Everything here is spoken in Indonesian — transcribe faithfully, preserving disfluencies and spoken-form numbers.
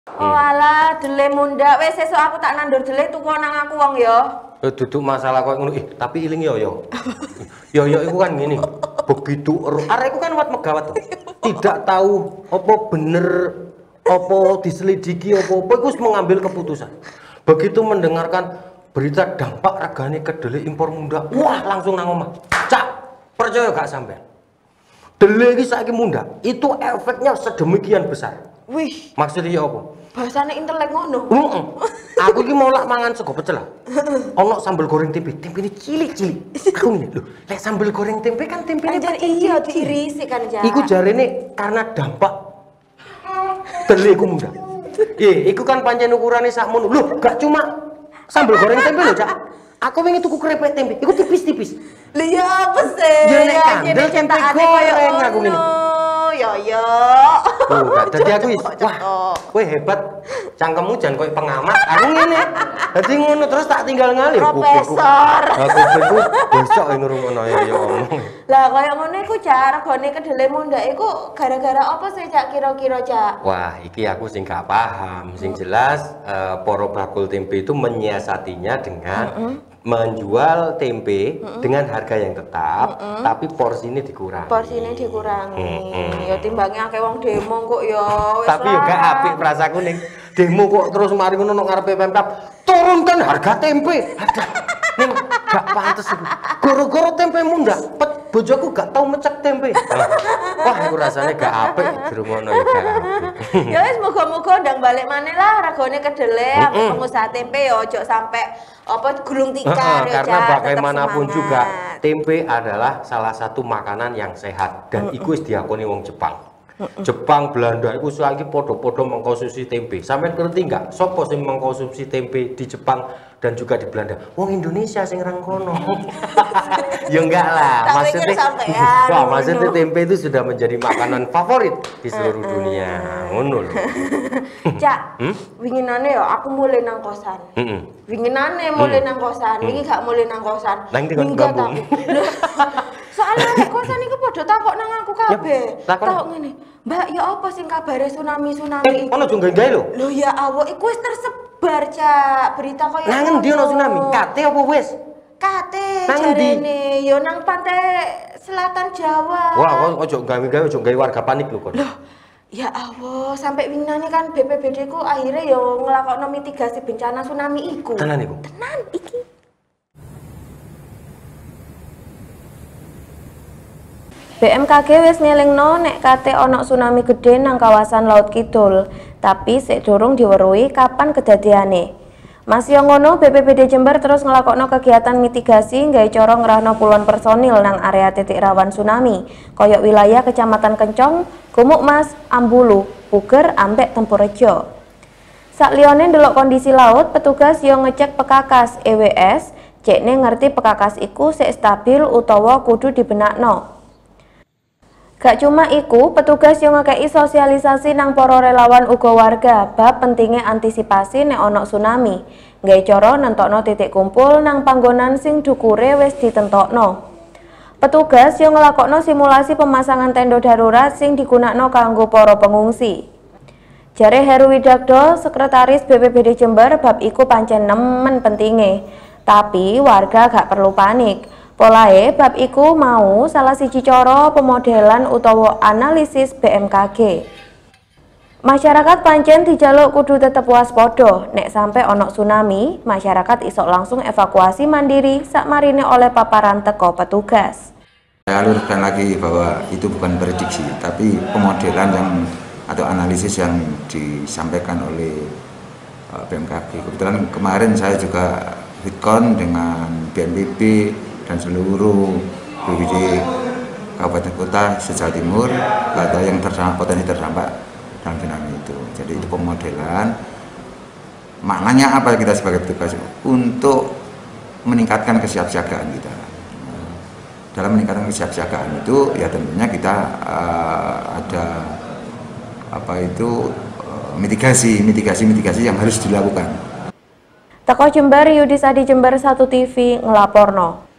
Oh alah, dele munda wes sesuk aku tak nandur dele tuku nang aku wong ya. Eh duduk masalah koyo ngono. Eh, tapi iling yo yo. Yo yo iku kan gini. Begitu arek iku kan wat megawat tuh. Tidak tahu apa bener apa diselidiki apa apa iku mengambil keputusan. Begitu mendengarkan berita dampak regane kedelai impor munda, wah langsung nang omah. Cak, percaya gak sampean? Dele iki saiki munda, itu efeknya sedemikian besar. Wih, maksudnya apa? bahasane intelek ngono. Heeh. Aku iki mau lak mangan sego pecel. Ono sambel goreng tempe, tempe ini cilik-cilik. Aku ngene, lho, lek sambel goreng tempe kan tempene Anjar iya diirisi kan ja. Iku jarene karena dampak dele iku munda. Eh, iku kan pancen ukurane sakmono. Lho, gak cuma sambel goreng tempe lho, Cak. Aku wingi tuku krepek tempe, iku tipis-tipis. Lha ya apa sih? Ya nek kandel tempe goreng aku ngene. Yo yo. Tuh, dadi aku wis wah, kowe hebat. Cangkemmu jan koyo pengamat. Aku ngene. Dadi ngono terus tak tinggal ngalih. Profesor. Aku iku besok ngrungokno ya ya omong. Lah koyo ngono iku Cak, regane kedelai munda iku gara-gara apa sih Cak kira-kira Cak? Wah, iki aku sing gak paham. Sing jelas uh, Poro Bakul Tempe itu menyiasatinya dengan mm -hmm. menjual tempe mm -hmm. dengan harga yang tetap, mm -hmm. tapi porsinya dikurangi. Porsinya dikurangi. Mm -hmm. Ya timbangnya akeh wong demo kok ya. Tapi yo gak apik prasaku ning demo kok terus mari ngono nang ngarepe Pemkab turunkan harga tempe. Ada ning gak pantes iku. Goro-goro tempe munda, pet bojoku gak tau mecek tempe. Wah, iku rasane gak apik dirungono ya gak apik. Ya wis muga-muga ndang balik maneh lah regane kedelai ambek pengusaha tempe ya ojo sampe apa gulung tikar ya karena bagaimanapun juga tempe adalah salah satu makanan yang sehat dan iku wis diakoni wong Jepang. Jepang, Belanda itu saiki podo-podo mengkonsumsi tempe. Sampai ngerti nggak? Sopo sing mengkonsumsi tempe di Jepang dan juga di Belanda? Wong Indonesia sing rangkono. Ya enggak lah. Maksudnya, wah, maksudnya tempe itu sudah menjadi makanan favorit di seluruh dunia. Ngono lho. Cak, hmm? winginane ya aku mulai nang kosan. Heeh. Winginane mulai nang kosan, wingi gak mulai nang kosan. Minggat aku. Soalnya nek kosan iku padha takok nang aku kabeh. Takok ngene. Mbak, ya apa sing kabare tsunami-tsunami iku? Ono jo gawe lho. Lho ya Allah, iku wis tersebar, Cak. Berita kaya ngono. Nang endi ono tsunami? Kate apa wis? Kate jarene ya nang pantai selatan Jawa. Wah, ojo gawe-gawe, ojo gawe warga panik lho kon. Loh, ya Allah, sampai winane kan B P B D ku akhirnya ya nglakokno mitigasi bencana tsunami iku. Tenan iku? Tenan iki. B M K G wis ngelingno nek kate ana tsunami gede nang kawasan Laut Kidul, tapi sik durung diweruhi kapan kedadiane. Masih ngono, B P B D Jember terus ngelakokno kegiatan mitigasi nggawe cara ngerahno puluhan personil nang area titik rawan tsunami, koyok wilayah Kecamatan Kencong, Gumukmas, Ambulu, Puger, ambek Tempurejo. Sakliyane ndelok kondisi laut, petugas yo ngecek pekakas E W S, cekne ngerti pekakas iku sik stabil utawa kudu dibenakno. Gak cuma iku, petugas yang ngekei sosialisasi nang para relawan uga warga bab pentingnya antisipasi nek ono tsunami. Nggawe cara nentokno titik kumpul nang panggonan sing dukure wis ditentokno. Petugas yang ngelakokno simulasi pemasangan tenda darurat sing digunakno kanggo para pengungsi. Jare Heru Widakdo, Sekretaris B P B D Jember, bab iku pancen nemen pentinge. Tapi warga gak perlu panik. Polahe bab iku mau salah siji cara pemodelan utawa analisis B M K G. Masyarakat pancen dijaluk kudu tetep waspada. Nek sampai ono tsunami, masyarakat isok langsung evakuasi mandiri sakmarine oleh paparan teko petugas. Saya alurkan lagi bahwa itu bukan prediksi, tapi pemodelan yang atau analisis yang disampaikan oleh B M K G. Kebetulan kemarin saya juga Witkon dengan B N P B dan seluruh B P B D kabupaten kota se-Jawa Timur ada yang terdampak, potensi terdampak dalam tsunami itu. Jadi itu pemodelan. Maknanya apa kita sebagai petugas? Untuk meningkatkan kesiapsiagaan kita. Dalam meningkatkan kesiapsiagaan itu ya tentunya kita uh, ada apa itu uh, mitigasi, mitigasi, mitigasi yang harus dilakukan. Teko Jember, Yudis Adi Jember satu T V ngelaporno.